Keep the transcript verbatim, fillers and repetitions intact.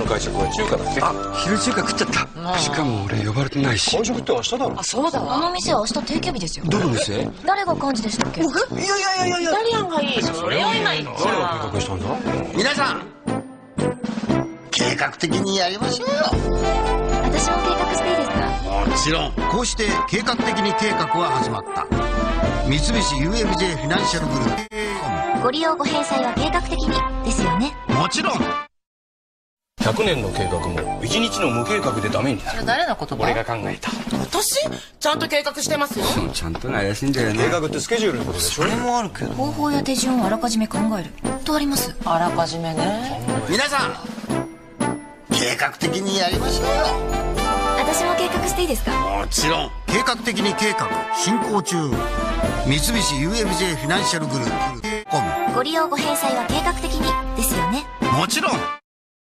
会食は中華だっけ？ あ、昼中華食っちゃった。しかも俺呼ばれてないし。 完食って明日だろ。 あ、そうだわ。 あの店は明日定休日ですよ。 どの店？ 誰が幹事でしたっけ？ 僕？いやいやいやいやいや。イタリアンがいい。それを今言っちゃう。 誰が計画したんだ？ 皆さん、計画的にやりましょうよ。 私も計画していいですか？ もちろん。こうして計画的に計画は始まった。三菱 ユーエフジェー フィナンシャルグループ。 ご利用ご返済は計画的にですよね。 もちろん。 ひゃくねんの計画もいちにちの無計画でダメになる。 それ誰の言葉？ 俺が考えた。 私ちゃんと計画してますよ。 ちゃんとな怪しいんだよね。 計画ってスケジュールのことでしょ。 それもあるけど。 方法や手順をあらかじめ考えるとあります。 あらかじめね。 皆さん、計画的にやりましょうよ。 私も計画していいですか？ もちろん。計画的に計画進行中。三菱 ユーエフジェー フィナンシャルグループ。 ご利用ご返済は計画的にですよね。 もちろん。